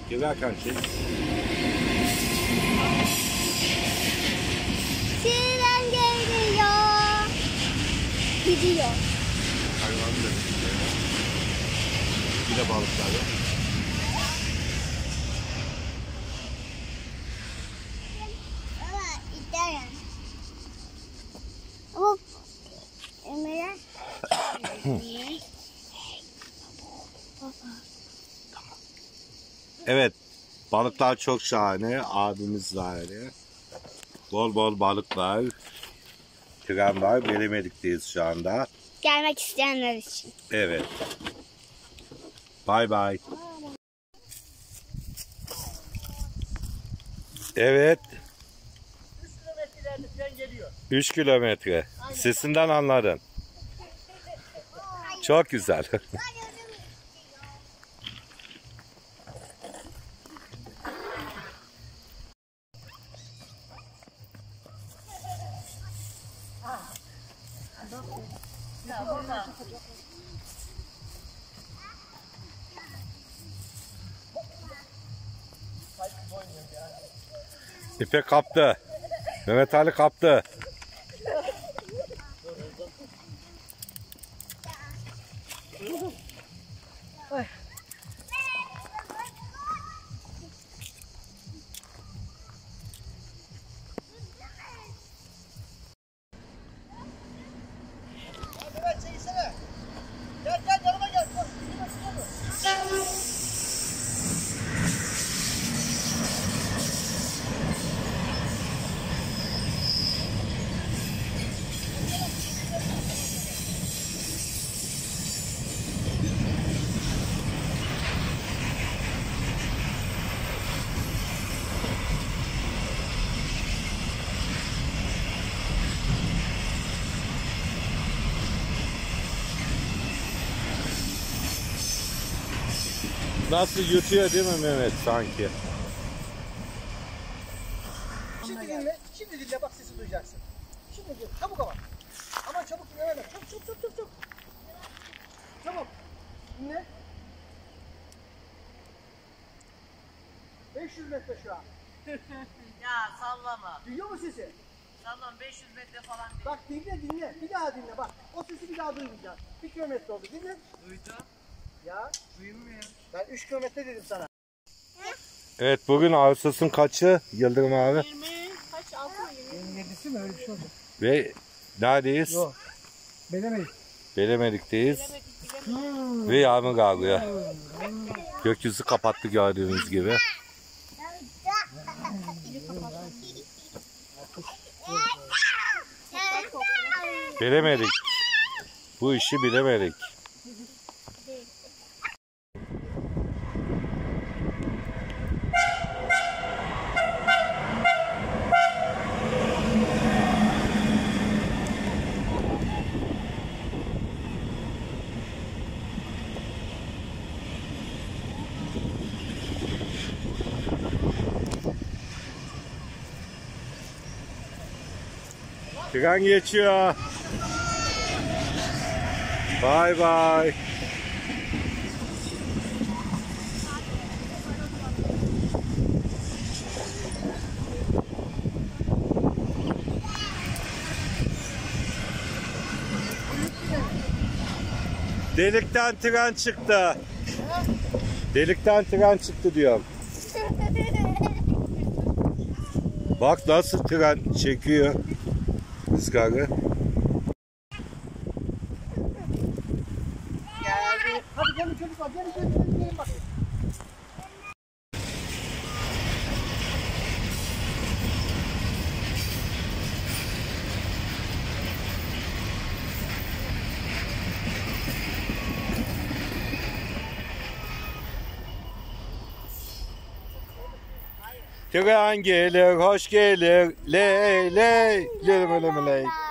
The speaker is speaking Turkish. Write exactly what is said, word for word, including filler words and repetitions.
Giderken şey. Tren geliyor. Gidiyor. Hayvan da bir de balıklar var. Ama giderim. Ama Emre. Evet, balıklar çok şahane. Abimiz var. Bol bol balık var. Tren var. Velemedik'teyiz şu anda. Gelmek isteyenler için. Evet. Bay bay. Evet. üç kilometre tren geliyor. üç kilometre. Sesinden anladın. Çok güzel. İpek kaptı. Mehmet Ali kaptı. Evet çekilsene. Gel gel yanıma gel. Koş. Nasıl yutuyor değil mi Mehmet sanki? Şimdi dinle. Şimdi dinle bak sesi duyacaksın. Şimdi dinle. Çabuk ama. Aman çabuk dinle öyle. Çabuk çabuk çabuk çabuk. Çabuk. Dinle. beş yüz metre şu an. Ya sallama. Duyuyor musun sesi? Sallama beş yüz metre falan değil. Bak dinle dinle. Bir daha dinle bak. O sesi bir daha duymayacaksın. bir kilometre oldu. Dinle. Duydum. Ya Duymuyor. ben üç kilometre dedim sana. Evet, bugün Ağustos'un kaçı Yıldırım abi? yirmi kaç altı mı yirmi? yirmi yedisi mi öyle bir şey oldu? Ve neredeyiz? Yok. Bilemeyiz. Velemedik'teyiz. Hmm. Ve yağmur yağıyor. Gökyüzü kapattı gördüğünüz gibi. Bilemedik. Bu işi bilemedik. Tren geçiyor. Bye bye. Delikten tren çıktı. Delikten tren çıktı diyorum. Bak nasıl tren çekiyor rüzgarı. Geldi. Hadi gelin çocuklar. Gelin gelin gelin. gelin bakayım. Tren gelir, hoş gelir, ley ley, ley ley ley.